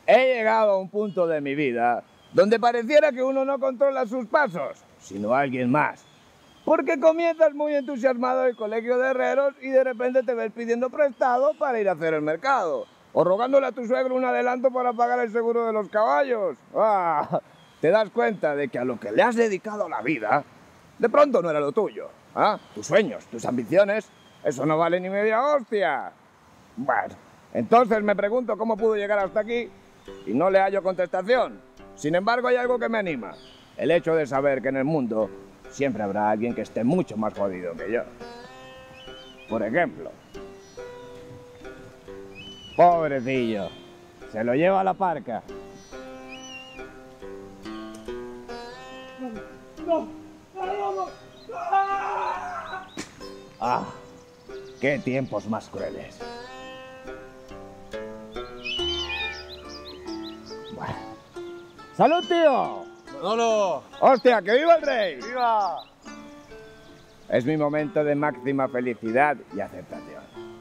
He llegado a un punto de mi vida donde pareciera que uno no controla sus pasos, sino alguien más. Porque comienzas muy entusiasmado en el colegio de herreros y de repente te ves pidiendo prestado para ir a hacer el mercado. O rogándole a tu suegro un adelanto para pagar el seguro de los caballos. ¡Ah! Te das cuenta de que a lo que le has dedicado la vida, de pronto no era lo tuyo. ¿Ah? Tus sueños, tus ambiciones, eso no vale ni media hostia. Bueno, entonces me pregunto cómo pudo llegar hasta aquí y no le hallo contestación. Sin embargo, hay algo que me anima. El hecho de saber que en el mundo siempre habrá alguien que esté mucho más jodido que yo. Por ejemplo, pobrecillo, se lo lleva a la parca. Ah, qué tiempos más crueles. Bueno. ¡Salud, tío! ¡Manolo! ¡Hostia, que viva el rey! ¡Viva! Es mi momento de máxima felicidad y aceptación.